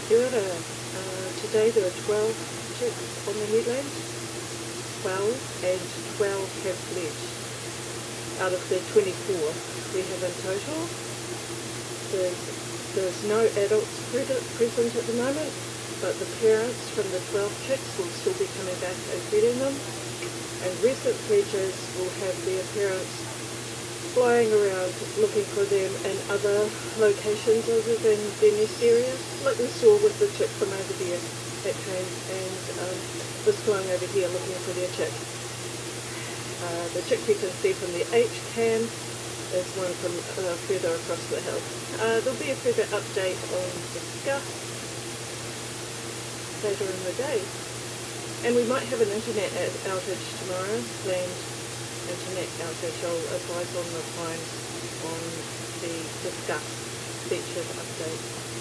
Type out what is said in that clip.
Kia ora. Today there are 12 chicks on the headland. 12 and 12 have fledged. Out of the 24 we have in total. There's no adults present at the moment, but the parents from the 12 chicks will still be coming back and feeding them. And recent fledgers will have their parents flying around looking for them in other locations other than their nest areas, like we saw with the chick from over there that came and was flying over here looking for their chick. The chick you can see from the H cam is one from further across the hill. There'll be a further update on the scuff later in the day. And we might have an internet outage tomorrow, planned internet outage. I'll advise on the times on the scuff featured update.